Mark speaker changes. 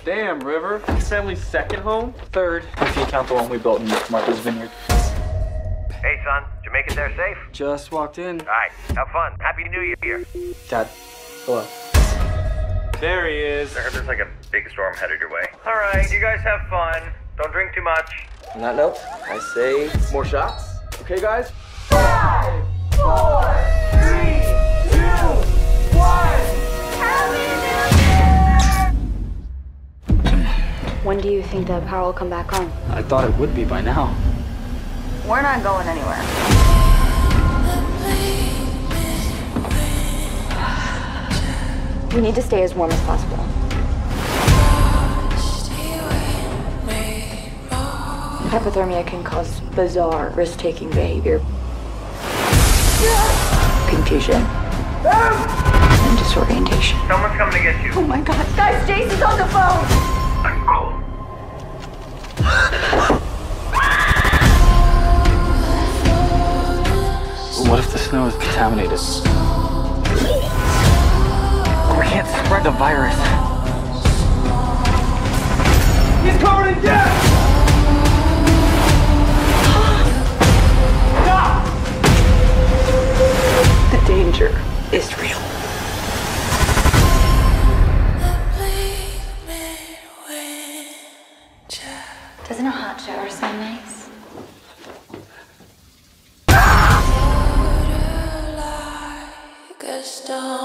Speaker 1: Damn, River. This family's second home?
Speaker 2: Third, if you count the one we built in Martha's Vineyard.
Speaker 3: Hey, son. Did you make it there safe?
Speaker 2: Just walked in.
Speaker 3: All right. Have fun. Happy New Year.
Speaker 2: Dad, hello.
Speaker 1: There he is.
Speaker 3: I heard there's like a big storm headed your way. All right. You guys have fun. Don't drink too much.
Speaker 2: On that note, I say more shots. Okay, guys?
Speaker 4: 5, 4, 3, 2, 1.
Speaker 5: When do you think the power will come back on?
Speaker 2: I thought it would be by now.
Speaker 5: We're not going anywhere. We need to stay as warm as possible. Hypothermia can cause bizarre, risk-taking behavior, confusion, and disorientation.
Speaker 3: Someone's coming to get you.
Speaker 5: Oh my God, guys, Jason's on the phone!
Speaker 3: I'm cold.
Speaker 2: What if the snow is contaminated? We can't spread the virus.
Speaker 1: He's covered in death! Stop!
Speaker 5: The danger is real. Doesn't a hot shower sound nice?
Speaker 6: Like a stone.